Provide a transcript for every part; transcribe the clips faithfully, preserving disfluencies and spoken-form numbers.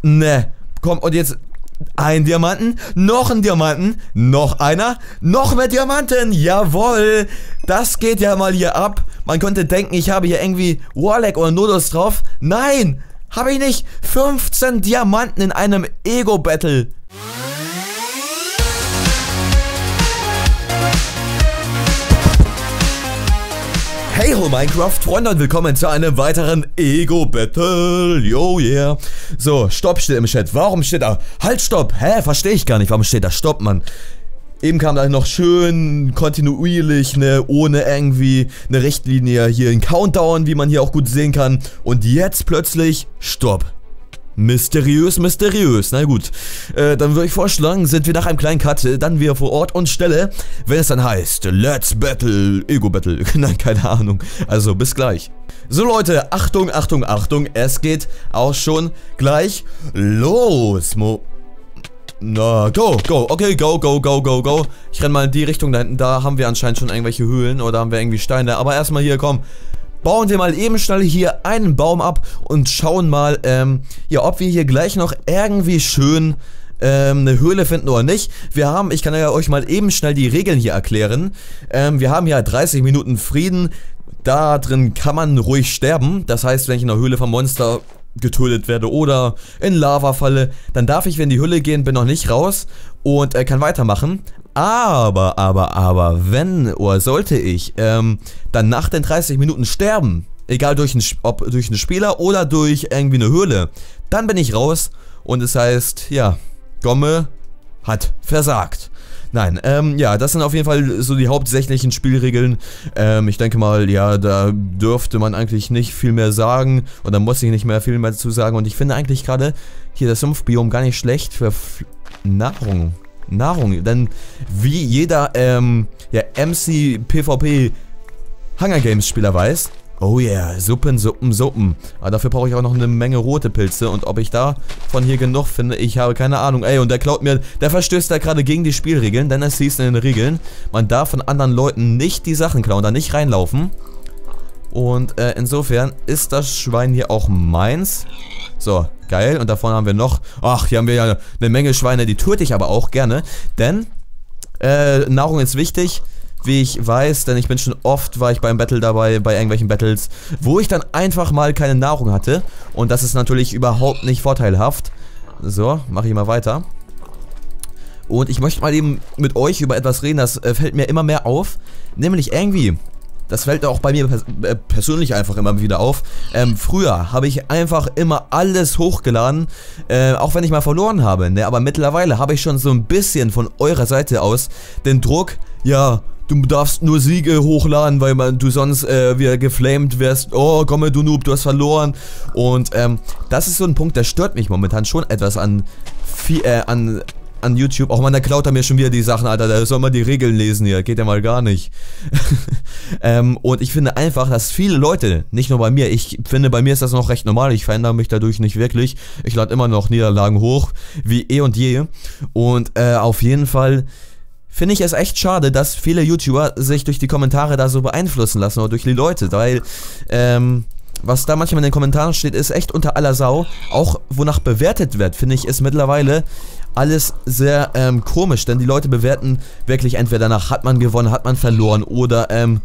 Ne, komm, und jetzt ein Diamanten, noch ein Diamanten, noch einer, noch mehr Diamanten, jawohl, das geht ja mal hier ab. Man könnte denken, ich habe hier irgendwie Warlag oder Nodus drauf. Nein, habe ich nicht. fünfzehn Diamanten in einem Ego-Battle. Hey ho Minecraft Freunde und willkommen zu einem weiteren Ego-Battle, yo yeah. So, Stopp steht im Chat, warum steht da, halt Stopp, hä, verstehe ich gar nicht, warum steht da Stopp, Mann. Eben kam da noch schön kontinuierlich, ne, ohne irgendwie eine Richtlinie, hier ein Countdown, wie man hier auch gut sehen kann. Und jetzt plötzlich Stopp. Mysteriös, mysteriös. Na gut, äh, dann würde ich vorschlagen, sind wir nach einem kleinen Cut dann wieder vor Ort und Stelle, wenn es dann heißt, Let's Battle, Ego Battle. Nein, keine Ahnung. Also, bis gleich. So Leute, Achtung, Achtung, Achtung, es geht auch schon gleich los. Mo Na, go, go, okay, go, go, go, go, go. Ich renn mal in die Richtung da hinten, da haben wir anscheinend schon irgendwelche Höhlen oder haben wir irgendwie Steine. Aber erstmal hier, komm. Bauen wir mal eben schnell hier einen Baum ab und schauen mal, ähm, ja, ob wir hier gleich noch irgendwie schön ähm, eine Höhle finden oder nicht. Wir haben, ich kann ja euch mal eben schnell die Regeln hier erklären. Ähm, wir haben ja dreißig Minuten Frieden. Da drin kann man ruhig sterben. Das heißt, wenn ich in der Höhle vom Monster getötet werde oder in Lava falle, dann darf ich, wenn die Höhle gehen, bin noch nicht raus und äh, kann weitermachen. Aber, aber, aber, wenn oder sollte ich ähm, dann nach den dreißig Minuten sterben, egal durch einen, ob durch einen Spieler oder durch irgendwie eine Höhle, dann bin ich raus und es heißt, ja, Gomme hat versagt. Nein, ähm, ja, das sind auf jeden Fall so die hauptsächlichen Spielregeln. Ähm, ich denke mal, ja, da dürfte man eigentlich nicht viel mehr sagen und da muss ich nicht mehr viel mehr zu sagen und ich finde eigentlich gerade hier das Sumpfbiom gar nicht schlecht für F Nahrung. Nahrung, denn wie jeder ähm, ja, M C PvP Hunger Games Spieler weiß, oh yeah, Suppen, Suppen, Suppen. Aber dafür brauche ich auch noch eine Menge rote Pilze und ob ich da von hier genug finde, ich habe keine Ahnung. Ey, und der klaut mir, der verstößt da gerade gegen die Spielregeln, denn es hieß in den Regeln, man darf von anderen Leuten nicht die Sachen klauen, da nicht reinlaufen. Und äh, insofern ist das Schwein hier auch meins. So, geil. Und da vorne haben wir noch, ach, hier haben wir ja eine Menge Schweine, die töte ich aber auch gerne. Denn, äh, Nahrung ist wichtig, wie ich weiß, denn ich bin schon oft, war ich beim Battle dabei, bei irgendwelchen Battles, wo ich dann einfach mal keine Nahrung hatte. Und das ist natürlich überhaupt nicht vorteilhaft. So, mache ich mal weiter. Und ich möchte mal eben mit euch über etwas reden, das äh, fällt mir immer mehr auf. Nämlich irgendwie... Das fällt auch bei mir pers äh, persönlich einfach immer wieder auf. Ähm, früher habe ich einfach immer alles hochgeladen, äh, auch wenn ich mal verloren habe. Ne? Aber mittlerweile habe ich schon so ein bisschen von eurer Seite aus den Druck, ja, du darfst nur Siege hochladen, weil man, du sonst äh, wieder geflamed wirst. Oh, komme du Noob, du hast verloren. Und ähm, das ist so ein Punkt, der stört mich momentan schon etwas an, viel, äh, an an YouTube. Auch mal, da klaut er mir schon wieder die Sachen, Alter. Da soll man die Regeln lesen hier. Geht ja mal gar nicht. ähm, und ich finde einfach, dass viele Leute, nicht nur bei mir, ich finde, bei mir ist das noch recht normal. Ich verändere mich dadurch nicht wirklich. Ich lade immer noch Niederlagen hoch, wie eh und je. Und äh, auf jeden Fall finde ich es echt schade, dass viele YouTuber sich durch die Kommentare da so beeinflussen lassen oder durch die Leute, weil, ähm, was da manchmal in den Kommentaren steht, ist echt unter aller Sau. Auch wonach bewertet wird, finde ich, ist mittlerweile alles sehr ähm, komisch, denn die Leute bewerten wirklich entweder nach, hat man gewonnen, hat man verloren oder ähm,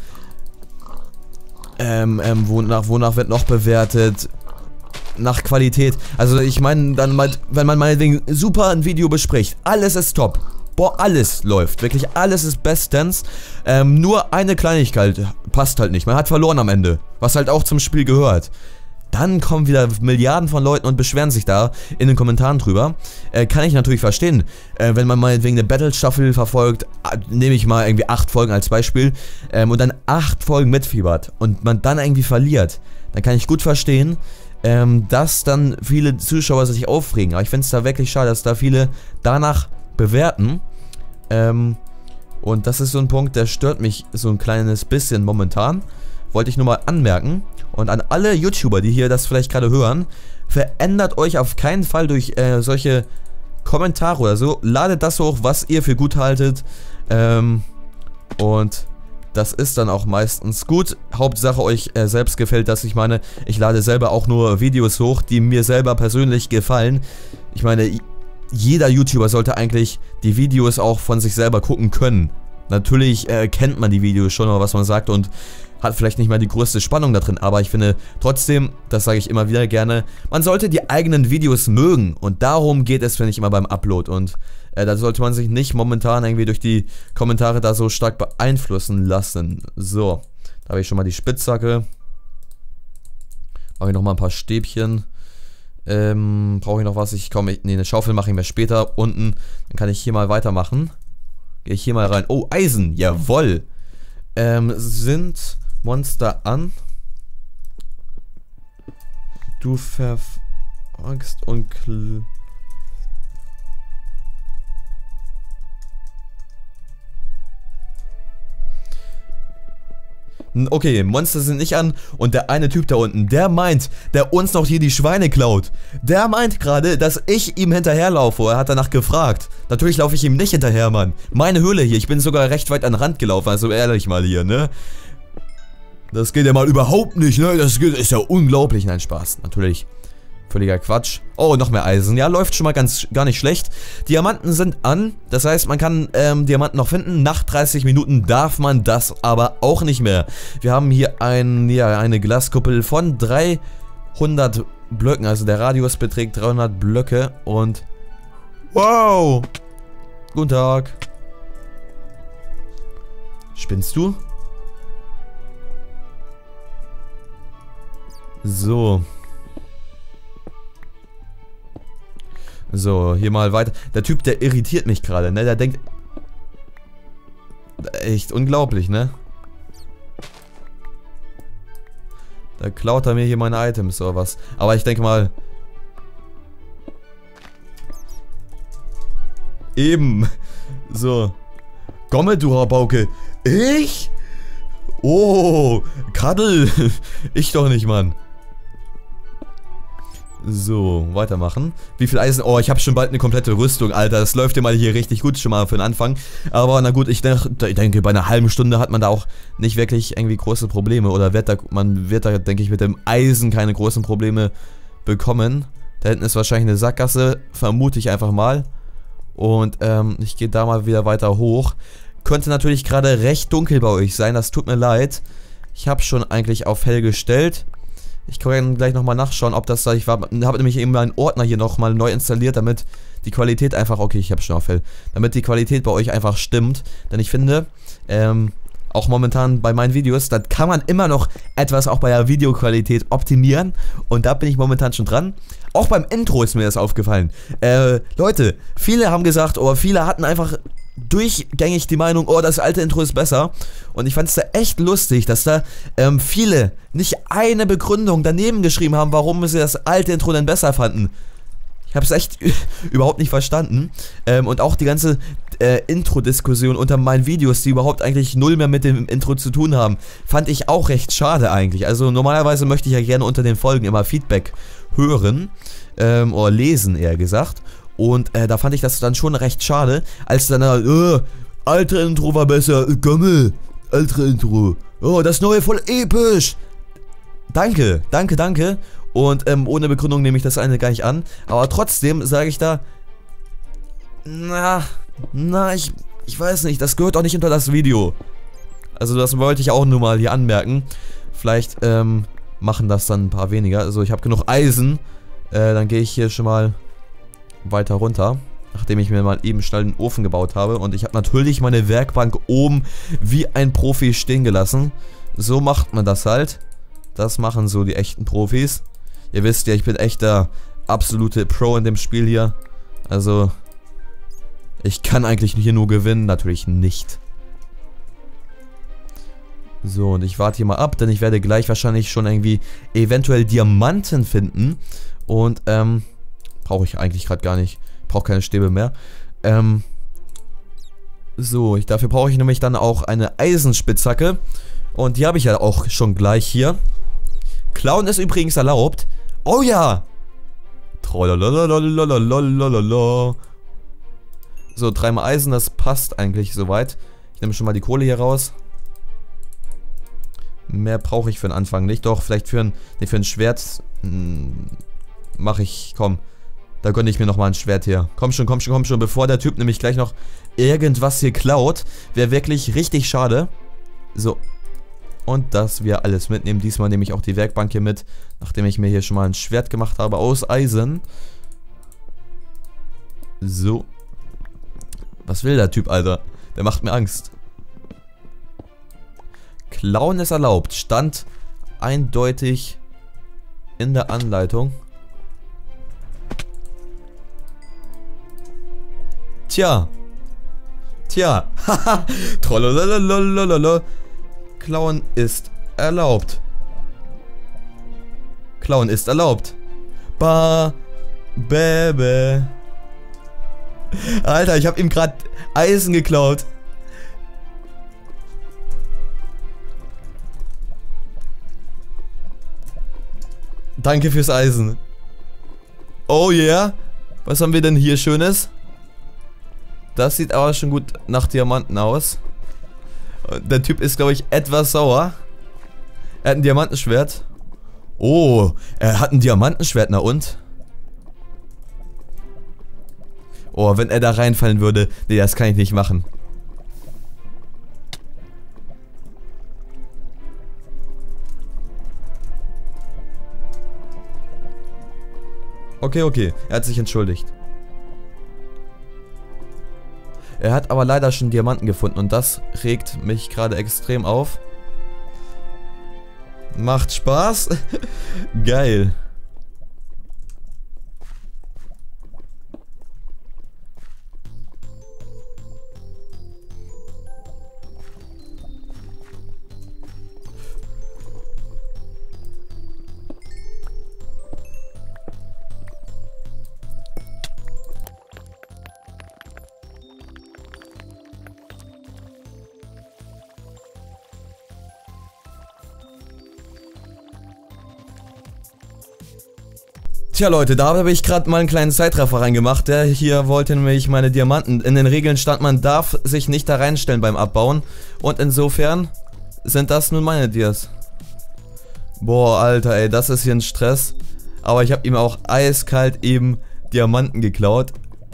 ähm, ähm, wonach, wonach wird noch bewertet, nach Qualität. Also ich meine, dann mal, wenn man meinetwegen super ein Video bespricht, alles ist top. Boah, alles läuft. Wirklich alles ist bestens. Ähm, nur eine Kleinigkeit passt halt nicht. Man hat verloren am Ende. Was halt auch zum Spiel gehört. Dann kommen wieder Milliarden von Leuten und beschweren sich da in den Kommentaren drüber. Äh, kann ich natürlich verstehen. Äh, wenn man mal wegen der Battle-Staffel verfolgt, äh, nehme ich mal irgendwie acht Folgen als Beispiel, ähm, und dann acht Folgen mitfiebert und man dann irgendwie verliert, dann kann ich gut verstehen, ähm, dass dann viele Zuschauer sich aufregen. Aber ich finde es da wirklich schade, dass da viele danach bewerten. Ähm, und das ist so ein Punkt, der stört mich so ein kleines bisschen momentan. Wollte ich nur mal anmerken. Und an alle YouTuber, die hier das vielleicht gerade hören, verändert euch auf keinen Fall durch äh, solche Kommentare oder so. Ladet das hoch, was ihr für gut haltet. Ähm, und das ist dann auch meistens gut. Hauptsache euch äh, selbst gefällt das. Ich meine, ich lade selber auch nur Videos hoch, die mir selber persönlich gefallen. Ich meine, jeder YouTuber sollte eigentlich die Videos auch von sich selber gucken können. Natürlich äh, kennt man die Videos schon, oder was man sagt, und hat vielleicht nicht mal die größte Spannung da drin, aber ich finde trotzdem, das sage ich immer wieder gerne, man sollte die eigenen Videos mögen, und darum geht es, finde ich, immer beim Upload, und äh, da sollte man sich nicht momentan irgendwie durch die Kommentare da so stark beeinflussen lassen. So, da habe ich schon mal die Spitzhacke, mache ich nochmal ein paar Stäbchen, ähm, brauche ich noch was, ich komme, nee, eine Schaufel mache ich mir später unten, dann kann ich hier mal weitermachen, gehe ich hier mal rein, oh, Eisen, jawoll, ähm, sind Monster an. Du verfolgst und kl Okay, Monster sind nicht an, und der eine Typ da unten, der meint, der uns noch hier die Schweine klaut. Der meint gerade, dass ich ihm hinterherlaufe. Er hat danach gefragt. Natürlich laufe ich ihm nicht hinterher, Mann. Meine Höhle hier, ich bin sogar recht weit an den Rand gelaufen, also ehrlich mal hier, ne? Das geht ja mal überhaupt nicht, ne? Das geht, ist ja unglaublich. Nein, Spaß, natürlich. Völliger Quatsch. Oh, noch mehr Eisen. Ja, läuft schon mal ganz gar nicht schlecht. Diamanten sind an. Das heißt, man kann ähm, Diamanten noch finden. Nach dreißig Minuten darf man das aber auch nicht mehr. Wir haben hier ein, ja, eine Glaskuppel von dreihundert Blöcken. Also der Radius beträgt dreihundert Blöcke. Und wow. Guten Tag. Spinnst du? So. So, hier mal weiter. Der Typ, der irritiert mich gerade, ne? Der denkt... Echt unglaublich, ne? Da klaut er mir hier meine Items oder was. Aber ich denke mal... Eben. So. Komme, du Rabauke. Ich? Oh, Kaddel. Ich doch nicht, Mann. So, weitermachen. Wie viel Eisen? Oh, ich habe schon bald eine komplette Rüstung, Alter. Das läuft ja mal hier richtig gut schon mal für den Anfang. Aber na gut, ich, ich denke, bei einer halben Stunde hat man da auch nicht wirklich irgendwie große Probleme. Oder wird da, man wird da, denke ich, mit dem Eisen keine großen Probleme bekommen. Da hinten ist wahrscheinlich eine Sackgasse, vermute ich einfach mal. Und ähm, ich gehe da mal wieder weiter hoch. Könnte natürlich gerade recht dunkel bei euch sein, das tut mir leid. Ich habe schon eigentlich auf hell gestellt. Ich kann gleich nochmal nachschauen, ob das da... Ich habe nämlich eben meinen Ordner hier nochmal neu installiert, damit die Qualität einfach... Okay, ich habe schon auf hell. Damit die Qualität bei euch einfach stimmt. Denn ich finde, ähm, auch momentan bei meinen Videos, da kann man immer noch etwas auch bei der Videoqualität optimieren. Und da bin ich momentan schon dran. Auch beim Intro ist mir das aufgefallen. Äh, Leute, viele haben gesagt, oder viele hatten einfach... durchgängig die Meinung, oh, das alte Intro ist besser. Und ich fand es da echt lustig, dass da ähm, viele nicht eine Begründung daneben geschrieben haben, warum sie das alte Intro denn besser fanden. Ich habe es echt überhaupt nicht verstanden. Ähm, und auch die ganze äh, Intro-Diskussion unter meinen Videos, die überhaupt eigentlich null mehr mit dem Intro zu tun haben, fand ich auch recht schade eigentlich. Also normalerweise möchte ich ja gerne unter den Folgen immer Feedback hören, ähm, oder lesen eher gesagt. Und äh, da fand ich das dann schon recht schade, als dann äh, alte Intro war besser, äh, Gammel, alte Intro, oh, das neue voll episch. Danke, danke, danke. Und ähm, ohne Begründung nehme ich das eine gar nicht an. Aber trotzdem sage ich da, na, na, ich, ich weiß nicht, das gehört auch nicht unter das Video. Also das wollte ich auch nur mal hier anmerken. Vielleicht ähm, machen das dann ein paar weniger. Also ich habe genug Eisen, äh, dann gehe ich hier schon mal... weiter runter, nachdem ich mir mal eben schnell einen Ofen gebaut habe, und ich habe natürlich meine Werkbank oben wie ein Profi stehen gelassen. So macht man das halt. Das machen so die echten Profis. Ihr wisst ja, ich bin echt der absolute Pro in dem Spiel hier. Also, ich kann eigentlich hier nur gewinnen, natürlich nicht. So, und ich warte hier mal ab, denn ich werde gleich wahrscheinlich schon irgendwie eventuell Diamanten finden. Und, ähm... brauche ich eigentlich gerade gar nicht. Brauche keine Stäbe mehr. Ähm. So, ich, dafür brauche ich nämlich dann auch eine Eisenspitzhacke. Und die habe ich ja auch schon gleich hier. Klauen ist übrigens erlaubt. Oh ja! So, dreimal Eisen, das passt eigentlich soweit. Ich nehme schon mal die Kohle hier raus. Mehr brauche ich für den Anfang nicht. Doch, vielleicht für ein, nee, für ein Schwert mache ich, komm, da gönne ich mir nochmal ein Schwert hier. Komm schon, komm schon, komm schon, bevor der Typ nämlich gleich noch irgendwas hier klaut. Wäre wirklich richtig schade. So. Und dass wir alles mitnehmen. Diesmal nehme ich auch die Werkbank hier mit, nachdem ich mir hier schon mal ein Schwert gemacht habe aus Eisen. So. Was will der Typ, Alter? Der macht mir Angst. Klauen ist erlaubt. Stand eindeutig in der Anleitung. Tja. Tja. Haha. Trollololololololol. Klauen ist erlaubt. Klauen ist erlaubt. Ba. Bäbe. Alter, ich habe ihm gerade Eisen geklaut. Danke fürs Eisen. Oh yeah. Was haben wir denn hier Schönes? Das sieht aber schon gut nach Diamanten aus. Der Typ ist, glaube ich, etwas sauer. Er hat ein Diamantenschwert. Oh, er hat ein Diamantenschwert, na und? Oh, wenn er da reinfallen würde. Nee, das kann ich nicht machen. Okay, okay. Er hat sich entschuldigt. Er hat aber leider schon Diamanten gefunden und das regt mich gerade extrem auf. Macht Spaß. Geil. Tja Leute, da habe ich gerade mal einen kleinen Zeitraffer reingemacht. Der hier wollte nämlich meine Diamanten. In den Regeln stand, man darf sich nicht da reinstellen beim Abbauen. Und insofern sind das nun meine Dias. Boah, Alter, ey, das ist hier ein Stress. Aber ich habe ihm auch eiskalt eben Diamanten geklaut.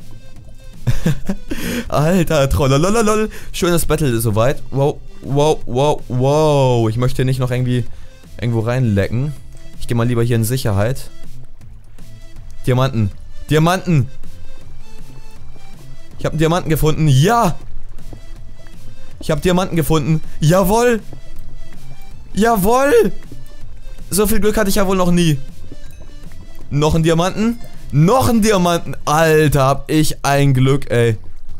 Alter, trollolololol. Schönes Battle soweit. Wow, wow, wow, wow. Ich möchte nicht noch irgendwie irgendwo reinlecken. Ich gehe mal lieber hier in Sicherheit. Diamanten. Diamanten. Ich habe einen Diamanten gefunden. Ja. Ich habe Diamanten gefunden. Jawohl. Jawohl. So viel Glück hatte ich ja wohl noch nie. Noch ein Diamanten. Noch ein Diamanten. Alter, hab ich ein Glück, ey.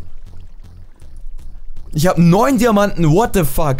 Ich habe neun Diamanten. What the fuck?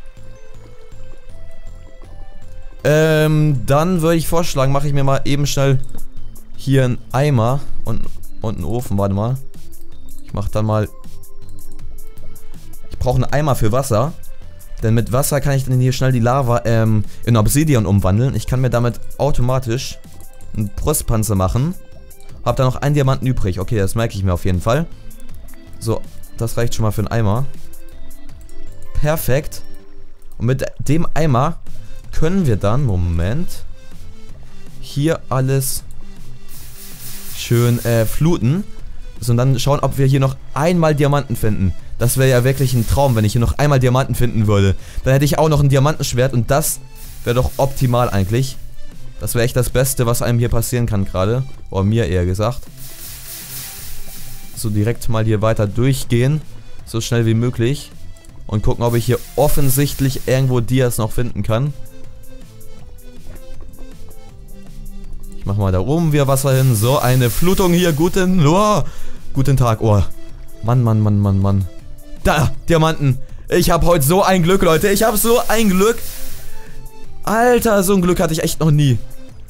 Ähm, dann würde ich vorschlagen, mache ich mir mal eben schnell hier einen Eimer und, und einen Ofen. Warte mal. Ich mache dann mal... Ich brauche einen Eimer für Wasser. Denn mit Wasser kann ich dann hier schnell die Lava ähm, in Obsidian umwandeln. Ich kann mir damit automatisch einen Brustpanzer machen. Hab da noch einen Diamanten übrig. Okay, das merke ich mir auf jeden Fall. So, das reicht schon mal für einen Eimer. Perfekt. Und mit dem Eimer können wir dann... Moment. Hier alles... schön äh, fluten. So, und dann schauen, ob wir hier noch einmal Diamanten finden. Das wäre ja wirklich ein Traum, wenn ich hier noch einmal Diamanten finden würde. Dann hätte ich auch noch ein Diamantenschwert und das wäre doch optimal eigentlich. Das wäre echt das Beste, was einem hier passieren kann gerade. Oder mir eher gesagt. So, direkt mal hier weiter durchgehen. So schnell wie möglich. Und gucken, ob ich hier offensichtlich irgendwo Dias noch finden kann. Ich mach mal da oben wieder Wasser hin. So, eine Flutung hier. Guten, oh, guten Tag. Oh, Mann, Mann, Mann, Mann, Mann. Da, Diamanten. Ich habe heute so ein Glück, Leute. Ich habe so ein Glück. Alter, so ein Glück hatte ich echt noch nie.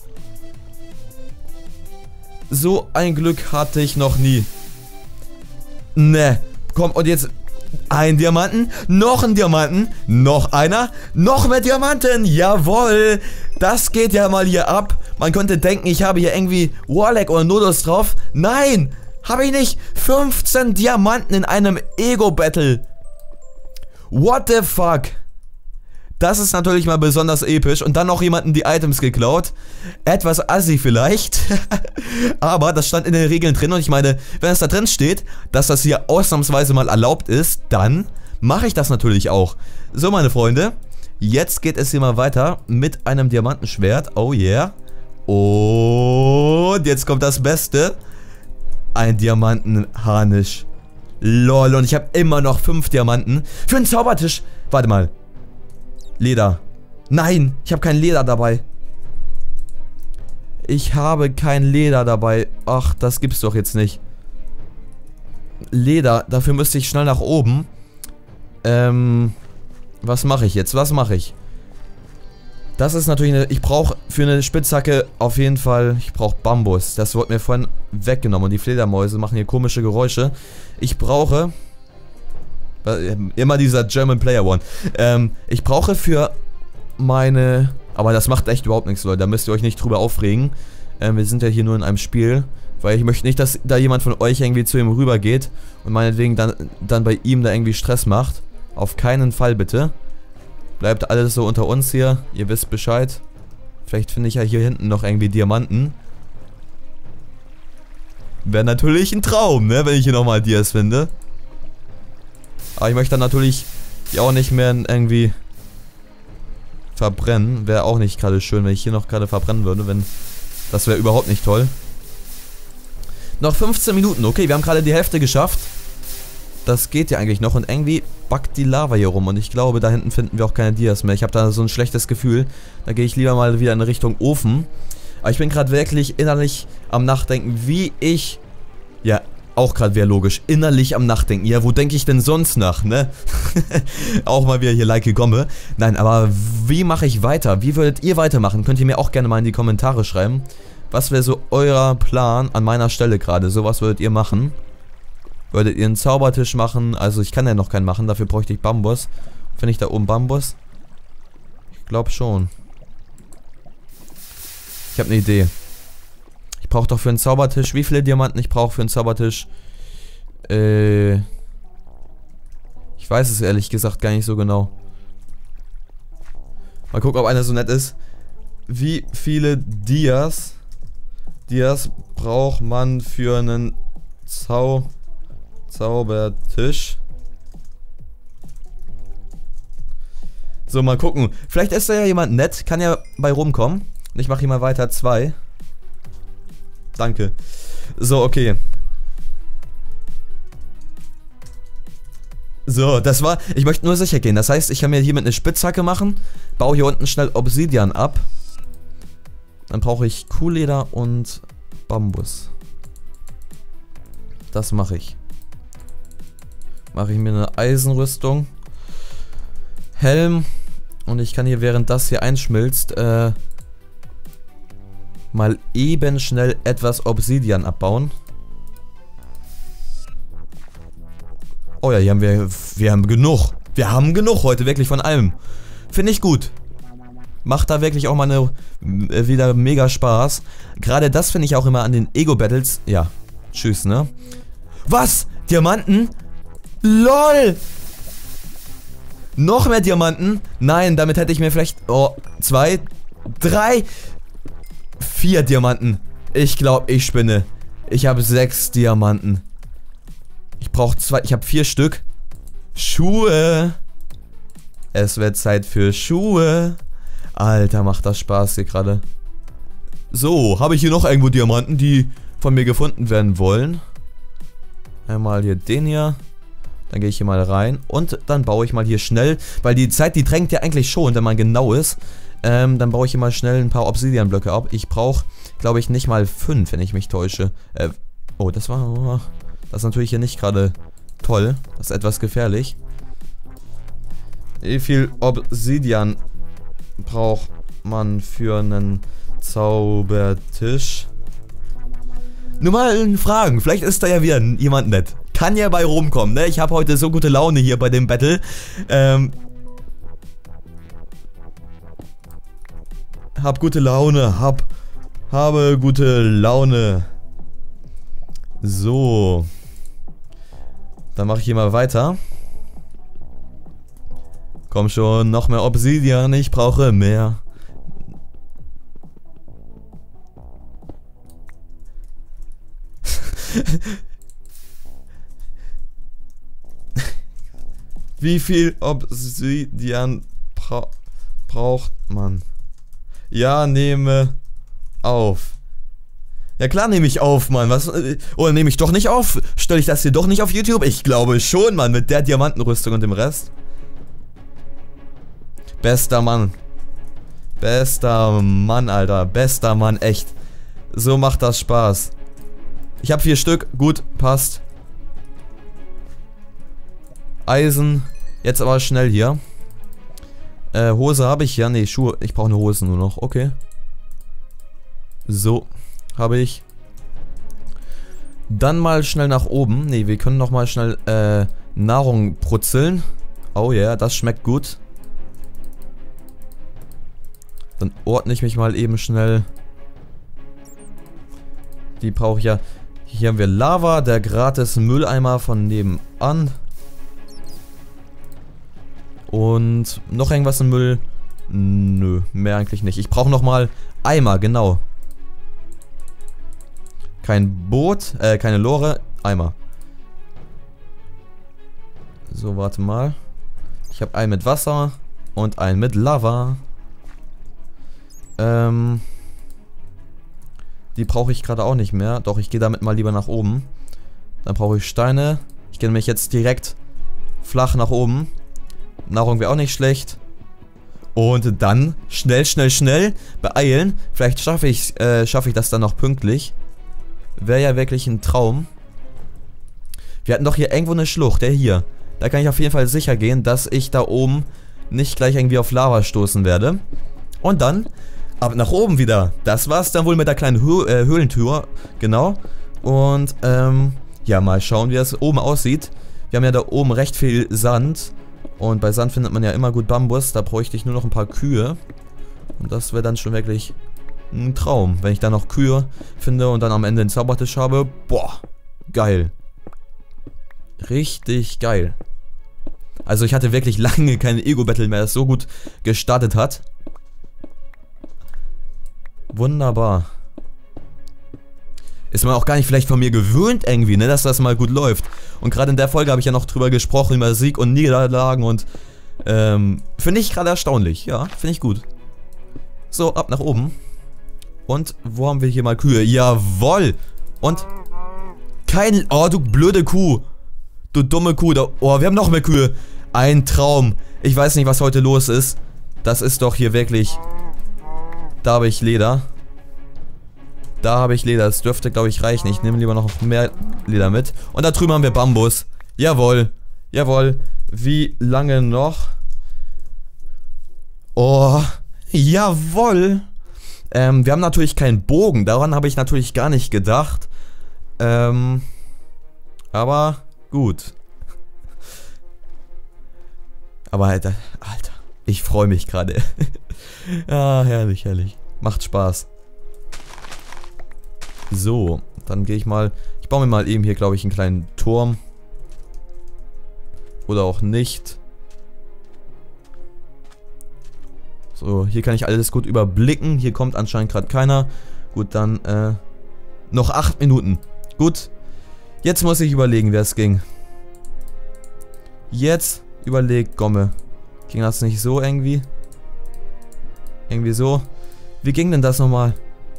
So ein Glück hatte ich noch nie. Ne. Komm, und jetzt ein Diamanten. Noch ein Diamanten. Noch einer. Noch mehr Diamanten. Jawohl. Das geht ja mal hier ab. Man könnte denken, ich habe hier irgendwie Warlock oder Nodus drauf. Nein, habe ich nicht. fünfzehn Diamanten in einem Ego-Battle. What the fuck? Das ist natürlich mal besonders episch. Und dann noch jemanden die Items geklaut. Etwas assi vielleicht. Aber das stand in den Regeln drin. Und ich meine, wenn es da drin steht, dass das hier ausnahmsweise mal erlaubt ist, dann mache ich das natürlich auch. So, meine Freunde. Jetzt geht es hier mal weiter mit einem Diamantenschwert. Oh yeah. Und jetzt kommt das Beste. Ein Diamantenharnisch. Lol, und ich habe immer noch fünf Diamanten. Für einen Zaubertisch. Warte mal. Leder. Nein, ich habe kein Leder dabei. Ich habe kein Leder dabei. Ach, das gibt's doch jetzt nicht. Leder, dafür müsste ich schnell nach oben. Ähm, was mache ich jetzt? Was mache ich? Das ist natürlich eine... Ich brauche für eine Spitzhacke auf jeden Fall... Ich brauche Bambus. Das wurde mir vorhin weggenommen. Und die Fledermäuse machen hier komische Geräusche. Ich brauche... Immer dieser German Player One. Ähm, ich brauche für meine... Aber das macht echt überhaupt nichts, Leute. Da müsst ihr euch nicht drüber aufregen. Ähm, wir sind ja hier nur in einem Spiel. Weil ich möchte nicht, dass da jemand von euch irgendwie zu ihm rüber geht. Und meinetwegen dann, dann bei ihm da irgendwie Stress macht. Auf keinen Fall, bitte. Bleibt alles so unter uns hier. Ihr wisst Bescheid. Vielleicht finde ich ja hier hinten noch irgendwie Diamanten. Wäre natürlich ein Traum, ne? Wenn ich hier nochmal Dias finde. Aber ich möchte dann natürlich die auch nicht mehr irgendwie verbrennen. Wäre auch nicht gerade schön, wenn ich hier noch gerade verbrennen würde. Wenn das wäre überhaupt nicht toll. Noch fünfzehn Minuten. Okay, wir haben gerade die Hälfte geschafft. Das geht ja eigentlich noch. Und irgendwie backt die Lava hier rum. Und ich glaube, da hinten finden wir auch keine Dias mehr. Ich habe da so ein schlechtes Gefühl. Da gehe ich lieber mal wieder in Richtung Ofen. Aber ich bin gerade wirklich innerlich am Nachdenken, wie ich... Ja, auch gerade wäre logisch. Innerlich am Nachdenken. Ja, wo denke ich denn sonst nach, ne? Auch mal wieder hier Like Gomme. Nein, aber wie mache ich weiter? Wie würdet ihr weitermachen? Könnt ihr mir auch gerne mal in die Kommentare schreiben. Was wäre so euer Plan an meiner Stelle gerade? So was würdet ihr machen? Würdet ihr einen Zaubertisch machen? Also ich kann ja noch keinen machen, dafür bräuchte ich Bambus. Finde ich da oben Bambus? Ich glaube schon. Ich habe eine Idee. Ich brauche doch für einen Zaubertisch... Wie viele Diamanten ich brauche für einen Zaubertisch? Äh... Ich weiß es ehrlich gesagt gar nicht so genau. Mal gucken, ob einer so nett ist. Wie viele Dias... Dias braucht man für einen Zau... Zaubertisch? So, mal gucken. Vielleicht ist da ja jemand nett. Kann ja bei rumkommen. Und ich mache hier mal weiter. Zwei. Danke. So, okay. So, das war... Ich möchte nur sicher gehen. Das heißt, ich kann mir hier mit einer Spitzhacke machen. Baue hier unten schnell Obsidian ab. Dann brauche ich Kuhleder und Bambus. Das mache ich. Mache ich mir eine Eisenrüstung. Helm. Und ich kann hier, während das hier einschmilzt, äh, mal eben schnell etwas Obsidian abbauen. Oh ja, hier haben wir, wir haben genug. Wir haben genug heute, wirklich von allem. Finde ich gut. Macht da wirklich auch mal eine, äh, wieder mega Spaß. Gerade das finde ich auch immer an den Ego-Battles. Ja, tschüss, ne? Was? Diamanten? LOL! Noch mehr Diamanten? Nein, damit hätte ich mir vielleicht... Oh, zwei, drei, vier Diamanten. Ich glaube, ich spinne. Ich habe sechs Diamanten. Ich brauche zwei... Ich habe vier Stück. Schuhe. Es wird Zeit für Schuhe. Alter, macht das Spaß hier gerade. So, habe ich hier noch irgendwo Diamanten, die von mir gefunden werden wollen. Einmal hier den hier. Dann gehe ich hier mal rein. Und dann baue ich mal hier schnell, weil die Zeit, die drängt ja eigentlich schon, wenn man genau ist. Ähm, dann baue ich hier mal schnell ein paar Obsidian-Blöcke ab. Ich brauche, glaube ich, nicht mal fünf, wenn ich mich täusche. Äh, oh, das war... Das ist natürlich hier nicht gerade toll. Das ist etwas gefährlich. Wie viel Obsidian braucht man für einen Zaubertisch? Nur mal Fragen. Vielleicht ist da ja wieder jemand nett. Kann ja bei rumkommen, ne? Ich habe heute so gute Laune hier bei dem Battle. Ähm... Hab gute Laune. Hab... Habe gute Laune. So. Dann mache ich hier mal weiter. Komm schon, noch mehr Obsidian, ich brauche mehr. Wie viel Obsidian bra braucht man? Ja, nehme auf. Ja klar nehme ich auf, Mann. Was? Oder nehme ich doch nicht auf? Stelle ich das hier doch nicht auf YouTube? Ich glaube schon, Mann. Mit der Diamantenrüstung und dem Rest. Bester Mann. Bester Mann, Alter. Bester Mann, echt. So macht das Spaß. Ich habe vier Stück. Gut, passt. Eisen. Jetzt aber schnell hier. Äh, Hose habe ich ja. Nee, Schuhe. Ich brauche eine Hose nur noch. Okay. So. Habe ich. Dann mal schnell nach oben. Ne, wir können noch mal schnell äh, Nahrung brutzeln. Oh ja, yeah, das schmeckt gut. Dann ordne ich mich mal eben schnell. Die brauche ich ja. Hier haben wir Lava, der gratis Mülleimer von nebenan. Und noch irgendwas im Müll? Nö, mehr eigentlich nicht. Ich brauche noch mal Eimer, genau. Kein Boot, äh, keine Lore, Eimer. So, warte mal. Ich habe einen mit Wasser und einen mit Lava. Ähm. Die brauche ich gerade auch nicht mehr. Doch, ich gehe damit mal lieber nach oben. Dann brauche ich Steine. Ich gehe nämlich jetzt direkt flach nach oben. Nahrung wäre auch nicht schlecht. Und dann schnell, schnell, schnell beeilen. Vielleicht schaffe ich, äh, schaffe ich das dann noch pünktlich. Wäre ja wirklich ein Traum. Wir hatten doch hier irgendwo eine Schlucht, der hier. Da kann ich auf jeden Fall sicher gehen, dass ich da oben nicht gleich irgendwie auf Lava stoßen werde. Und dann ab nach oben wieder. Das war's dann wohl mit der kleinen Hö äh, Höhlentür. Genau. Und ähm, ja, mal schauen, wie das oben aussieht. Wir haben ja da oben recht viel Sand. Und bei Sand findet man ja immer gut Bambus. Da bräuchte ich nur noch ein paar Kühe. Und das wäre dann schon wirklich ein Traum, wenn ich dann noch Kühe finde und dann am Ende einen Zaubertisch habe. Boah, geil. Richtig geil. Also ich hatte wirklich lange keine Ego-Battle mehr, das so gut gestartet hat. Wunderbar. Ist man auch gar nicht vielleicht von mir gewöhnt irgendwie, ne, dass das mal gut läuft. Und gerade in der Folge habe ich ja noch drüber gesprochen, über Sieg und Niederlagen und ähm, finde ich gerade erstaunlich. Ja, finde ich gut. So, ab nach oben. Und wo haben wir hier mal Kühe? Jawoll! Und kein... Oh, du blöde Kuh! Du dumme Kuh! Da, oh, wir haben noch mehr Kühe! Ein Traum! Ich weiß nicht, was heute los ist. Das ist doch hier wirklich... Da habe ich Leder. Da habe ich Leder. Das dürfte, glaube ich, reichen. Ich nehme lieber noch mehr Leder mit. Und da drüben haben wir Bambus. Jawohl! Jawohl! Wie lange noch? Oh! Jawoll! Ähm, wir haben natürlich keinen Bogen. Daran habe ich natürlich gar nicht gedacht. Ähm, aber gut. Aber Alter, Alter, ich freue mich gerade. Ja, herrlich, herrlich. Macht Spaß. So, dann gehe ich mal... Ich baue mir mal eben hier, glaube ich, einen kleinen Turm. Oder auch nicht. So, hier kann ich alles gut überblicken. Hier kommt anscheinend gerade keiner. Gut, dann, äh, noch acht Minuten. Gut. Jetzt muss ich überlegen, wer es ging. Jetzt überlegt Gomme. Ging das nicht so irgendwie? Irgendwie so? Wie ging denn das nochmal?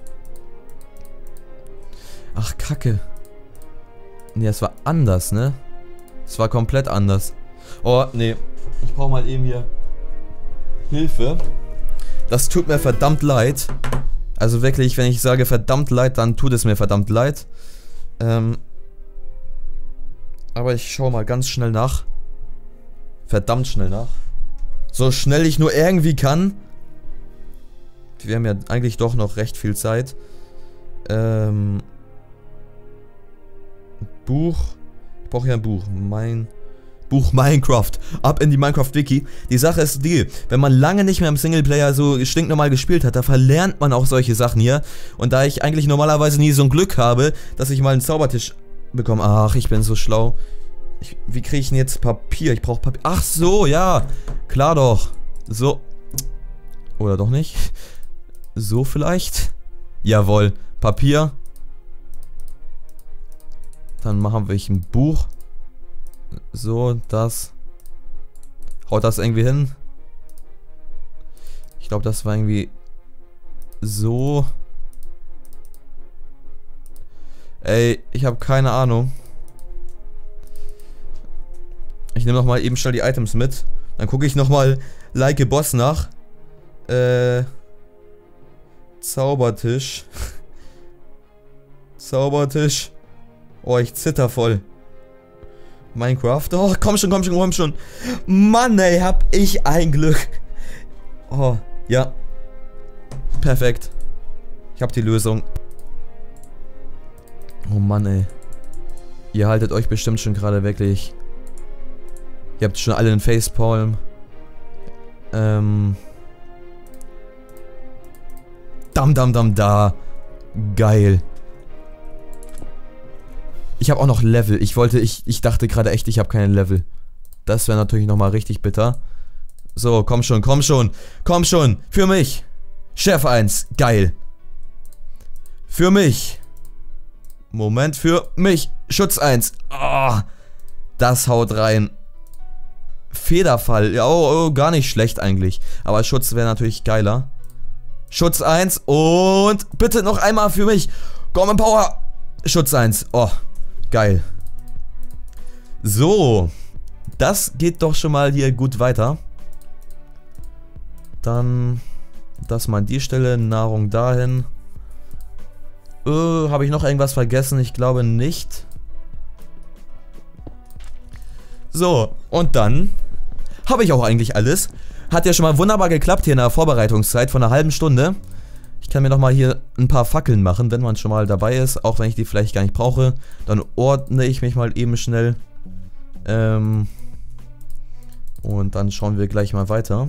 Ach, Kacke. Nee, das war anders, ne? Es war komplett anders. Oh, nee. Ich brauche mal eben hier Hilfe. Das tut mir verdammt leid. Also wirklich, wenn ich sage verdammt leid, dann tut es mir verdammt leid. Ähm, aber ich schaue mal ganz schnell nach. Verdammt schnell nach. So schnell ich nur irgendwie kann. Wir haben ja eigentlich doch noch recht viel Zeit. Ähm, Buch. Ich brauche ja ein Buch. Mein... Buch Minecraft. Ab in die Minecraft-Wiki. Die Sache ist die, wenn man lange nicht mehr im Singleplayer so stinknormal gespielt hat, da verlernt man auch solche Sachen hier. Und da ich eigentlich normalerweise nie so ein Glück habe, dass ich mal einen Zaubertisch bekomme. Ach, ich bin so schlau. Ich, wie kriege ich denn jetzt Papier? Ich brauche Papier. Ach so, ja. Klar doch. So. Oder doch nicht? So vielleicht? Jawohl. Papier. Dann machen wir ein Buch. So, das. Haut das irgendwie hin? Ich glaube, das war irgendwie so. Ey, ich habe keine Ahnung. Ich nehme nochmal eben schnell die Items mit. Dann gucke ich nochmal Like a Boss nach. Äh. Zaubertisch. Zaubertisch. Oh, ich zitter voll. Minecraft. Oh, komm schon, komm schon, komm schon. Mann, ey, hab ich ein Glück. Oh, ja. Perfekt. Ich hab die Lösung. Oh Mann, ey. Ihr haltet euch bestimmt schon gerade wirklich. Ihr habt schon alle einen Facepalm. Ähm. Dam, dam, dam, da. Geil. Ich habe auch noch Level. Ich wollte, ich, ich dachte gerade echt, ich habe keine Level. Das wäre natürlich nochmal richtig bitter. So, komm schon, komm schon. Komm schon. Für mich. Chef eins. Geil. Für mich. Moment, für mich. Schutz eins. Oh, das haut rein. Federfall. Ja, oh, oh, gar nicht schlecht eigentlich. Aber Schutz wäre natürlich geiler. Schutz eins und bitte noch einmal für mich. Common Power. Schutz eins. Oh, geil. So. Das geht doch schon mal hier gut weiter. Dann das mal an die Stelle. Nahrung dahin. Äh, habe ich noch irgendwas vergessen? Ich glaube nicht. So, und dann habe ich auch eigentlich alles. Hat ja schon mal wunderbar geklappt hier in der Vorbereitungszeit von einer halben Stunde. Ich kann mir noch mal hier ein paar Fackeln machen, wenn man schon mal dabei ist. Auch wenn ich die vielleicht gar nicht brauche. Dann ordne ich mich mal eben schnell. Ähm, und dann schauen wir gleich mal weiter.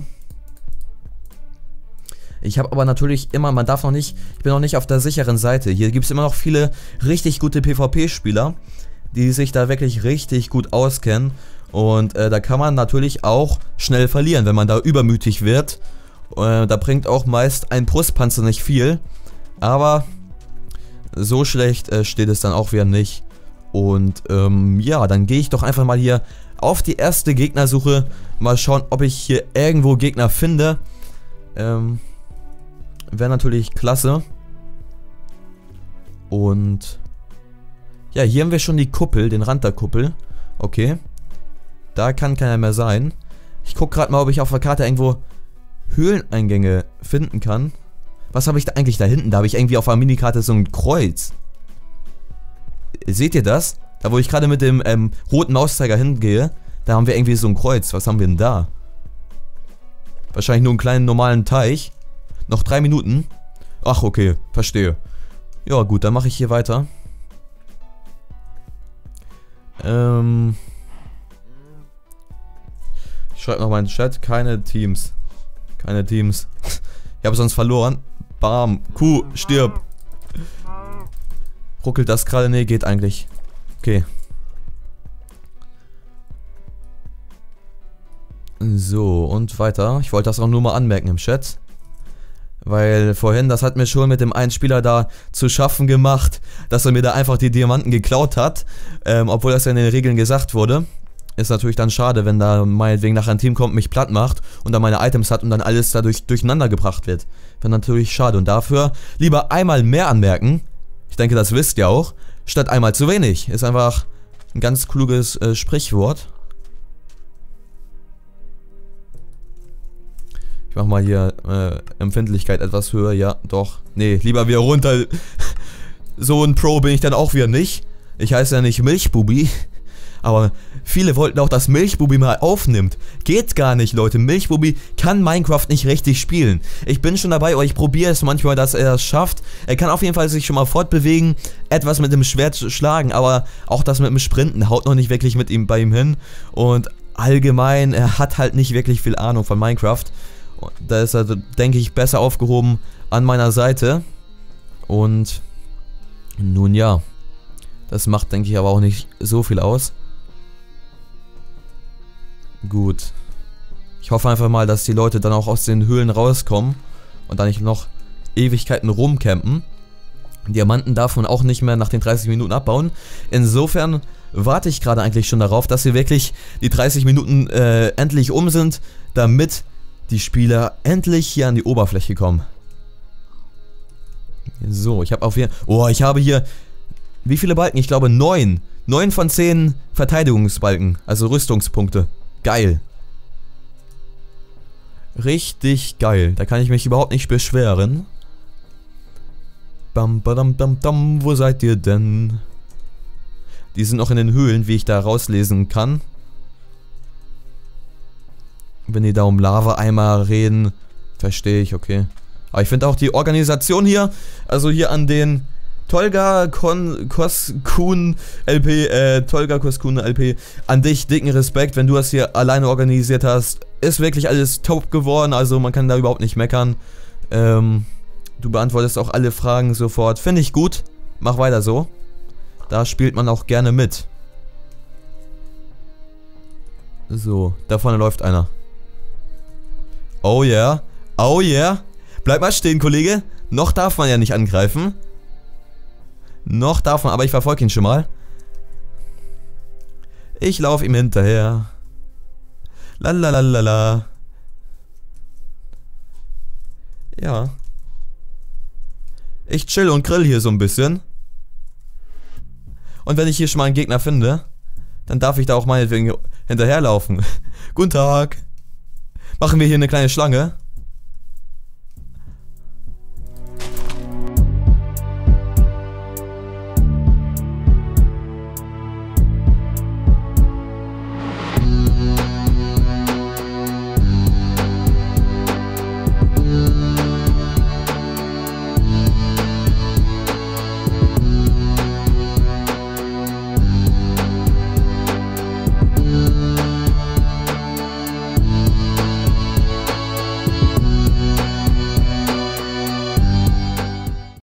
Ich habe aber natürlich immer, man darf noch nicht, ich bin noch nicht auf der sicheren Seite. Hier gibt es immer noch viele richtig gute PvP-Spieler, die sich da wirklich richtig gut auskennen. Und äh, da kann man natürlich auch schnell verlieren, wenn man da übermütig wird. Äh, da bringt auch meist ein Brustpanzer nicht viel. Aber so schlecht äh, steht es dann auch wieder nicht. Und ähm, ja, dann gehe ich doch einfach mal hier auf die erste Gegnersuche. Mal schauen, ob ich hier irgendwo Gegner finde. Ähm, wäre natürlich klasse. Und ja, hier haben wir schon die Kuppel, den Rand der Kuppel. Okay. Da kann keiner mehr sein. Ich gucke gerade mal, ob ich auf der Karte irgendwo Höhleneingänge finden kann. Was habe ich da eigentlich da hinten? Da habe ich irgendwie auf der Minikarte so ein Kreuz. Seht ihr das? Da, wo ich gerade mit dem ähm, roten Mauszeiger hingehe, da haben wir irgendwie so ein Kreuz. Was haben wir denn da? Wahrscheinlich nur einen kleinen normalen Teich. Noch drei Minuten. Ach, okay. Verstehe. Ja, gut, dann mache ich hier weiter. Ähm... Ich schreibe noch mal in den Chat, keine Teams. Keine Teams. Ich habe sonst verloren. Bam. Kuh, stirb. Ruckelt das gerade? Nee, geht eigentlich. Okay. So, und weiter. Ich wollte das auch nur mal anmerken im Chat. Weil vorhin, das hat mir schon mit dem einen Spieler da zu schaffen gemacht, dass er mir da einfach die Diamanten geklaut hat. Ähm, obwohl das ja in den Regeln gesagt wurde. Ist natürlich dann schade, wenn da meinetwegen nachher ein Team kommt, mich platt macht und dann meine Items hat und dann alles dadurch durcheinander gebracht wird. Wäre natürlich schade und dafür lieber einmal mehr anmerken. Ich denke, das wisst ihr auch. Statt einmal zu wenig. Ist einfach ein ganz kluges äh, Sprichwort. Ich mach mal hier äh, Empfindlichkeit etwas höher. Ja, doch. Nee, lieber wieder runter. So ein Pro bin ich dann auch wieder nicht. Ich heiße ja nicht Milchbubi. Aber viele wollten auch, dass Milchbubi mal aufnimmt. Geht gar nicht, Leute. Milchbubi kann Minecraft nicht richtig spielen. Ich bin schon dabei, aber ich probiere es manchmal, dass er es schafft. Er kann auf jeden Fall sich schon mal fortbewegen, etwas mit dem Schwert schlagen, aber auch das mit dem Sprinten haut noch nicht wirklich mit ihm bei ihm hin. Und allgemein, er hat halt nicht wirklich viel Ahnung von Minecraft. Da ist er, denke ich, besser aufgehoben an meiner Seite. Und nun ja, das macht, denke ich, aber auch nicht so viel aus. Gut. Ich hoffe einfach mal, dass die Leute dann auch aus den Höhlen rauskommen und da nicht noch Ewigkeiten rumcampen. Diamanten darf man auch nicht mehr nach den dreißig Minuten abbauen. Insofern warte ich gerade eigentlich schon darauf, dass hier wirklich die dreißig Minuten äh, endlich um sind, damit die Spieler endlich hier an die Oberfläche kommen. So, ich habe auf hier... Oh, ich habe hier... Wie viele Balken? Ich glaube neun. neun von zehn Verteidigungsbalken, also Rüstungspunkte. Geil. Richtig geil. Da kann ich mich überhaupt nicht beschweren. Bam, badam, dam, dam, wo seid ihr denn? Die sind noch in den Höhlen, wie ich da rauslesen kann. Wenn die da um Lava-Eimer reden, verstehe ich, okay. Aber ich finde auch die Organisation hier, also hier an den Tolga Kon Koskun L P, äh, Tolga Koskun L P, an dich dicken Respekt, wenn du das hier alleine organisiert hast. Ist wirklich alles top geworden, also man kann da überhaupt nicht meckern. Ähm... Du beantwortest auch alle Fragen sofort. Finde ich gut. Mach weiter so. Da spielt man auch gerne mit. So, da vorne läuft einer. Oh yeah. Oh yeah. Bleib mal stehen, Kollege. Noch darf man ja nicht angreifen. Noch darf man, aber ich verfolge ihn schon mal. Ich laufe ihm hinterher. Lalalala. Ja. Ich chill und grill hier so ein bisschen. Und wenn ich hier schon mal einen Gegner finde, dann darf ich da auch meinetwegen hinterherlaufen. Guten Tag. Machen wir hier eine kleine Schlange.